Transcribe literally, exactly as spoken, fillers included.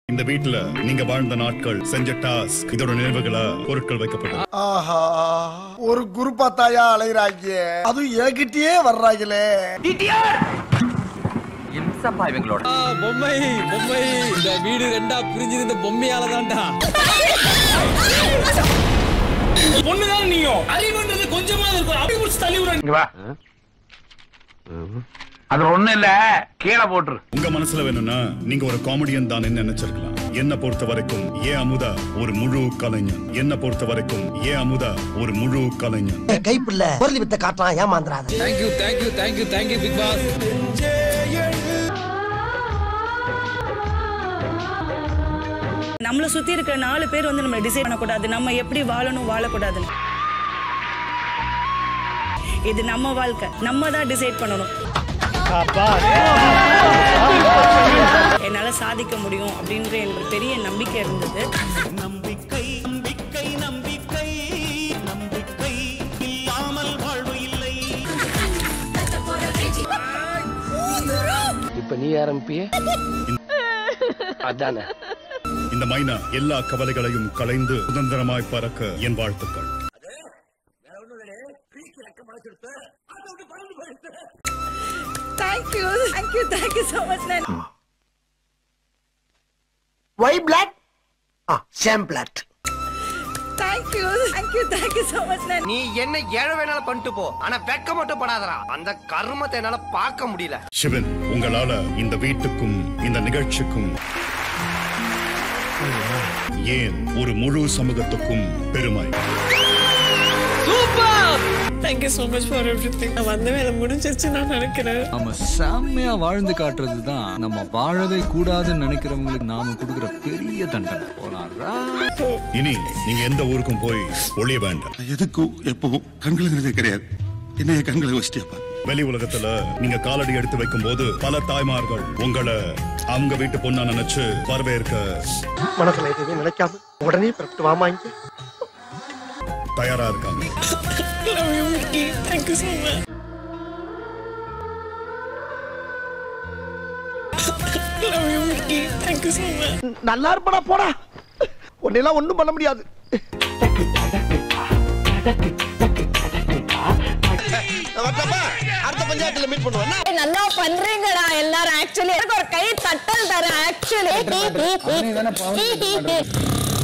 இந்த வீட்ல நீங்க வாழ்ந்த நாட்கள் செஞ்ச டாஸ்க் இதோட நினைவுகளா பொருட்கள் வைக்கப்படும். ஆஹா, ஒரு குரூப்பா தாயா அலையறாங்க, அது ஏகிட்டே வர்றாங்களே. இம்சப்பா இவங்களோட பொம்மை பொம்மை இந்த வீடு ரெண்டா பிரிஞ்சிருந்த பொம்மையால தான்டா. பொண்ணுதான் நீங்க அறிவுன்றது கொஞ்சமா இருக்கும், அப்படி புடிச்சு தள்ளி விடுங்க. அது ஒண்ணு இல்ல, கீழே போட்டுரு. உங்க மனசுல வேணும்னா நீங்க ஒரு காமெடியன் தான் நினைச்சிருக்கலாம். என்ன பொறுத்த வரைக்கும் ஏ அமுதா ஒரு முழு கலைஞன். என்ன பொறுத்த வரைக்கும் ஏ அமுதா ஒரு முழு கலைஞன். கைப்புள்ள பொருளி வித்த காட்டான், ஏமாந்துறாத. Thank you thank you thank you thank you big boss. நம்மள சுத்தி இருக்கிற நாலு பேர் வந்து நம்ம டிசைட் பண்ண கூடாது, நம்ம எப்படி வாழணும் வாழக்கூடாது. இது நம்ம வாழ்க்கை, நம்ம தான் டிசைட் பண்ணணும். என்னால சாதிக்க முடியும் அப்படின்ற எனக்கு பெரிய நம்பிக்கை இருந்தது. நம்பிக்கை நம்பிக்கை நம்பிக்கை நம்பிக்கை இல்லாமல் வாழ்வு இல்லை. இப்ப நீ ஆரம்பிப்பிய அதானே. இந்த மைனா எல்லா கவலைகளையும் களைந்து சுதந்திரமாய் பறக்க என் வாழ்த்துக்கள். Thank you, thank you, thank you so much. Why black? Ah, same black. Thank you, thank you, thank you so much. நீ என்ன ஏழ வேணாலும் பண்ணிட்டு போ, ஆனா வெக்க மட்டும் படாதடா. அந்த கர்மத்தை என்னால பார்க்க முடியல. சிவன், உங்களால இந்த வீட்டுக்கும் இந்த நிகழ்ச்சிக்கும் ஏன் ஒரு முழு சமூகத்துக்கும் பெருமை. Thank you so much for everything. நான் வந்த வேலை முடிஞ்சிருச்சு நான் நினைக்கிறேன். நம்ம சாமையா வாழ்ந்து காட்டுறது தான் நம்ம வாழவே கூடாதுன்னு நினைக்கிறவங்களுக்கு நாம கொடுக்குற பெரிய தண்டனை. போனாரா இனி நீங்க எந்த ஊருக்கும் போய் ஒளிய வேண்டாம். எதுக்கும் எப்பவும் கண்களுங்கிறது கிடையாது. என்ன கண்களை வச்சிட்டியாப்பா. வெளி உலகத்துல நீங்க காலடி எடுத்து வைக்கும் போது பல தாய்மார்கள் உங்களை அவங்க வீட்டு பொண்ணா நினைச்சு வரவேற்க மனசுல எதுவும் நினைக்காம உடனே பிறப்பிட்டு வாமாங்க தயாரா இருக்காங்க. Love you Mickey. Thank you so much. Love you Mickey. Thank you so much. நல்லா இருப்படா, போடா. உன்னெல்லாம் ஒண்ணும் பண்ண முடியாது. அடுத்த பஞ்சாயத்துல மீட் பண்ணுவோம். நல்லா பண்றீங்கடா எல்லாரும். ஆக்சுவலி எனக்கு ஒரு கை தட்டல் தர. ஆக்சுவலி